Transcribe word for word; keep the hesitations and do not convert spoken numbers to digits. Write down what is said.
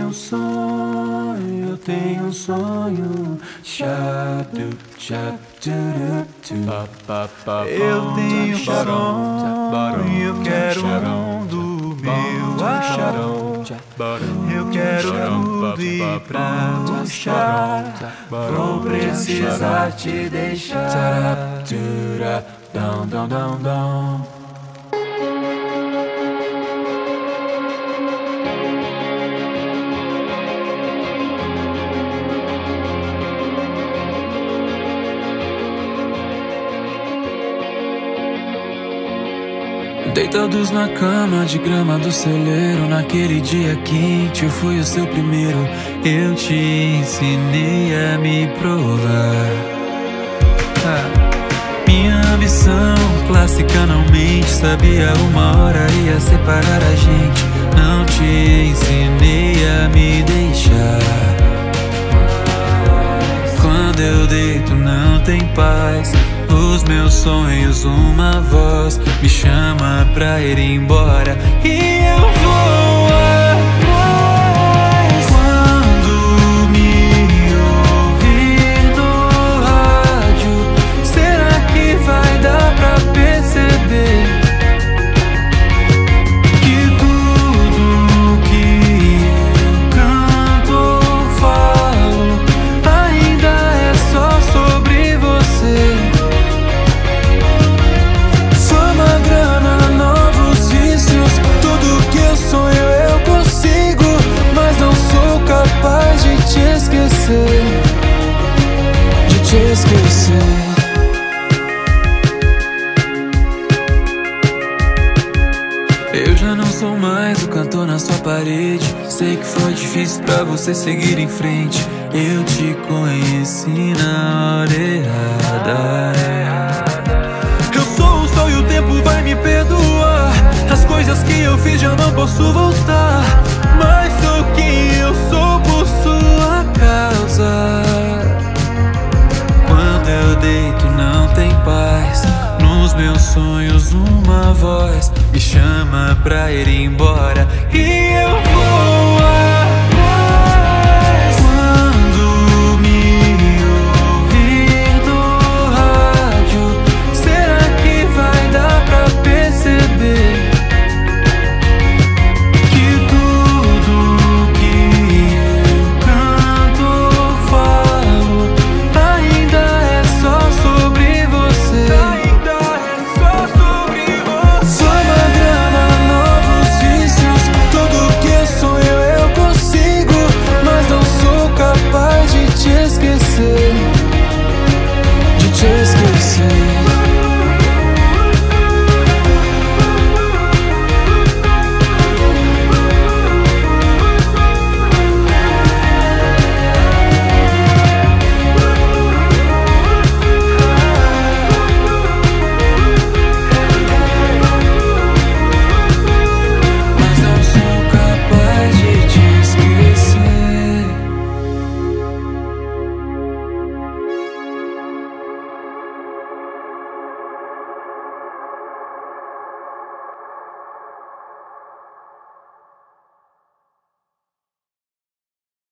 tenho um sonho, eu tenho um sonho. Chadu, chadu, eu tenho um sonho, eu quero um mundo meu. Eu quero tudo e pra mostrar, vou precisar te deixar. Down, down, down, down. Deitados na cama de grama do celeiro, naquele dia quente eu fui o seu primeiro. Eu te ensinei a me provar. ah. Minha ambição clássica não mente, sabia uma hora ia separar a gente. Não te ensinei a me deixar. Quando eu deito não tem paz, os meus sonhos uma voz me chama pra ir embora e eu vou atrás. Quando me ouvir no rádio, será que vai dar pra perceber que tudo que eu canto ou falo ainda é só sobre você? De te esquecer. Eu já não sou mais o cantor na sua parede. Sei que foi difícil pra você seguir em frente. Eu te conheci na hora errada. Eu sou o sol e o tempo vai me perdoar. As coisas que eu fiz já não posso voltar, mas sou quem eu sou por sua causa. Quando eu deito não tem paz, nos meus sonhos uma voz me chama pra ir embora